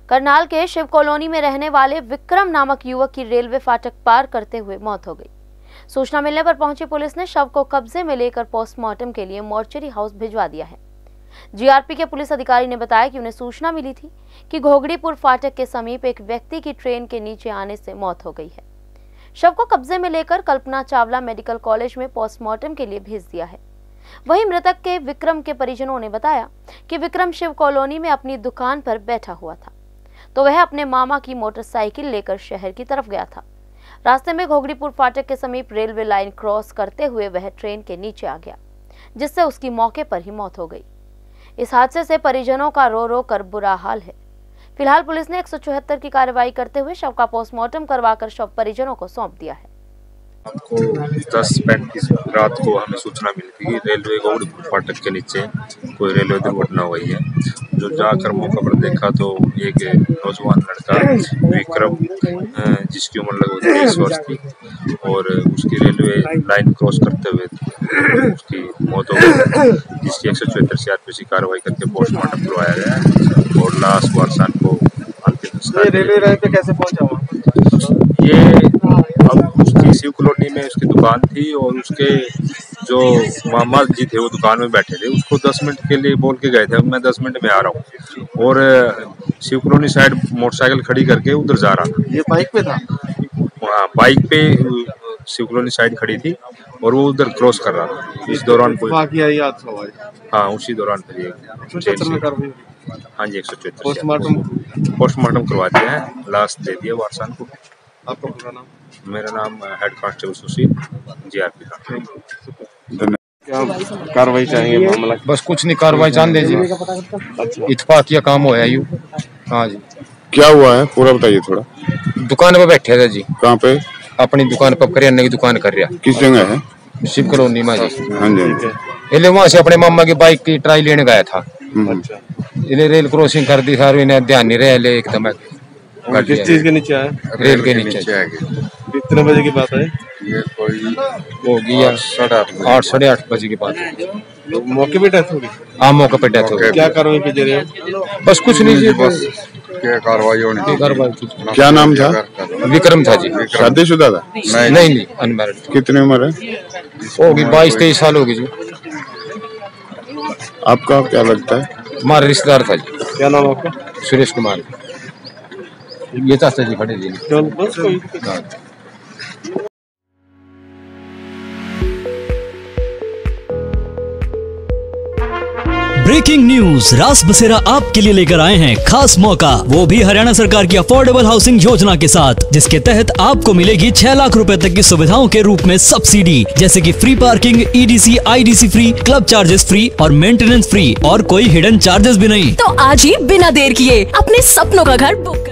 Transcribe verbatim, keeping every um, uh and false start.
करनाल के शिव कॉलोनी में रहने वाले विक्रम नामक युवक की रेलवे फाटक पार करते हुए मौत हो गई। सूचना मिलने पर पहुंची पुलिस ने शव को कब्जे में लेकर पोस्टमार्टम के लिए मोर्चरी हाउस भिजवा दिया है। जीआरपी के पुलिस अधिकारी ने बताया कि उन्हें सूचना मिली थी कि घोगड़ीपुर फाटक के समीप एक व्यक्ति की ट्रेन के नीचे आने से मौत हो गई है। शव को कब्जे में लेकर कल्पना चावला मेडिकल कॉलेज में पोस्टमार्टम के लिए भेज दिया है। वहीं मृतक के विक्रम के परिजनों ने बताया कि विक्रम शिव कॉलोनी में अपनी दुकान पर बैठा हुआ था, तो वह अपने मामा की मोटरसाइकिल लेकर शहर की तरफ गया था। रास्ते में घोगड़ीपुर फाटक के समीप रेलवे लाइन क्रॉस करते हुए वह ट्रेन के नीचे आ गया, जिससे उसकी मौके पर ही मौत हो गई। इस हादसे से परिजनों का रो रो कर बुरा हाल है। फिलहाल पुलिस ने एक सौ चौहत्तर की कार्रवाई करते हुए शव का पोस्टमार्टम करवाकर शव परिजनों को सौंप दिया है। हमको दस पैंतीस रात को हमें सूचना मिली थी कि रेलवे घोगड़ीपुर फाटक के नीचे कोई रेलवे दुर्घटना हुई है। जो जाकर मौका पर देखा तो एक नौजवान लड़का विक्रम, जिसकी उम्र लगभग तेईस वर्ष थी, और उसकी रेलवे लाइन क्रॉस करते हुए उसकी मौत हो गई, जिसकी एक सौ चौहत्तर सीआरपीसी कार्रवाई करके पोस्टमार्टम करवाया गया है और लाश वारसान को अंतिम संस्कार। रेलवे लाइन पे कैसे पहुंचा? ये अब उसकी शिव कॉलोनी में उसकी दुकान थी और उसके जो मामा जी थे वो दुकान में बैठे थे। उसको दस मिनट के लिए बोल के गए थे मैं दस मिनट में आ रहा हूँ, और शिव कॉलोनी साइड मोटरसाइकिल खड़ी करके उधर जा रहा था। ये बाइक पे था? हाँ, बाइक पे शिव कॉलोनी साइड खड़ी थी और वो उधर क्रॉस कर रहा था। इस दौरान कोई हाँ उसी दौरान फिर हाँ जी एक सौ चौहत्तर पोस्टमार्टम पोस्टमार्टम करवा दिया है, लाश दे दिया वारसान को। आपका पूरा नाम? मेरा नाम हेड कांस्टेबल सुशील, जीआरपी का। क्या कार्रवाई चाहिए मामला? बस कुछ नहीं, कार्रवाई जान दीजिए। अच्छा, इत्तेफाकिया काम हुआ है यू। हाँ जी। क्या हुआ है पूरा बताइए थोड़ा। दुकान पे बैठे थे जी। कहाँ पे? अपनी दुकान पर करियाने की दुकान कर रहा। किस जगह है? शिव कॉलोनी में जी। हाँ जी। इले वहाँ से अपने मामा की बाइक की ट्राई लेने गया था। अच्छा, इले रेल क्रॉसिंग कर दी सारे, इन्हें ध्यान नहीं रहे एकदम। किस चीज के नीचे आया? रेल के नीचे। कितने बजे की बात है? ये कोई होगी साढ़े आठ साढ़े आठ बजे की बात है। तो मौके पे डेथ होगी? हाँ, मौके पे डेथ हो गई। क्या कार्रवाई की जा रही है? बस कुछ नहीं जी, बस क्या कार्रवाई होनी थी? कार्रवाई। क्या नाम था? विक्रम था जी। शादीशुदा था? नहीं नहीं, अनमैरिड। कितनी उम्र है? होगी बाईस तेईस साल होगी जी। आपका क्या लगता है? हमारा रिश्तेदार था जी। क्या नाम आपका? सुरेश कुमार। ये चाचा जी खड़े जी। बस कोई ब्रेकिंग न्यूज रास बसेरा आपके लिए लेकर आए हैं खास मौका, वो भी हरियाणा सरकार की अफोर्डेबल हाउसिंग योजना के साथ, जिसके तहत आपको मिलेगी छह लाख रुपए तक की सुविधाओं के रूप में सब्सिडी, जैसे कि free parking, EDC IDC free, club charges free और मेंटेनेंस फ्री, और कोई हिडन चार्जेस भी नहीं। तो आज ही बिना देर किए अपने सपनों का घर बुक